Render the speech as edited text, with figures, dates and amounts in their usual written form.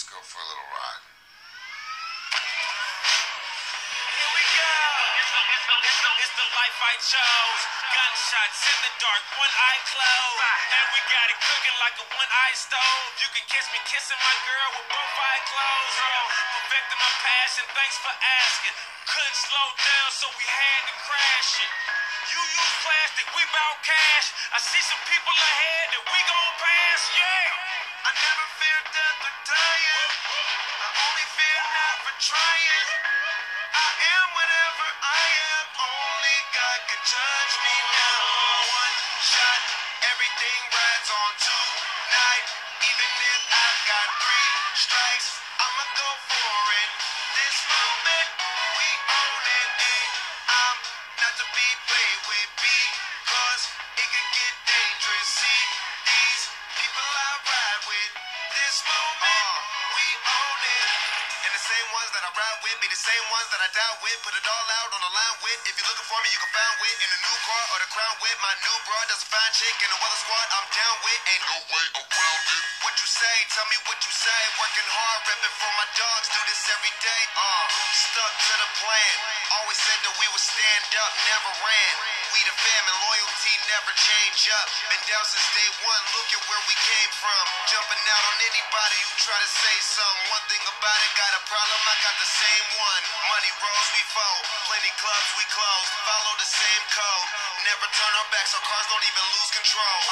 Let's go for a little ride. Here we go. It's the life I chose. Gunshots in the dark, one eye closed. And we got it cooking like a one-eye stove. You can catch me kissing my girl with both eyes closed. Perfecting my passion, thanks for asking. Couldn't slow down, so we had to crash it. You use plastic, we bout cash. I see some people ahead that we gon' pass, yeah. I never fear death or dying. I only fear never trying. I am whatever I am. Only God can judge me now. One shot, everything rides on tonight. Even if I've got three strikes, I'ma go for it. This moment, we own it. And I'm not to be played with because it could get dangerous. See, these people I ride with. This moment, we own it. And the same ones that I ride with be the same ones that I die with. Put it all out on the line with. If you're looking for me, you can find wit in the new car or the crown with. My new broad does a fine chick in the weather squad. I'm down with. Ain't no way around it. What you say? Tell me what you say. Working hard, repping for my dogs. Do this every day. Stuck to the plan. Always said that we would stand up, never ran. We the fam and loyalty never change up. Been down since day one. Look at where we came from. Jumping out on anybody who try to say something. One thing about it, got a problem, I got the same one. Money rolls, we fold. Plenty clubs, we close. Follow the same code. Never turn our backs, so cars don't even lose control.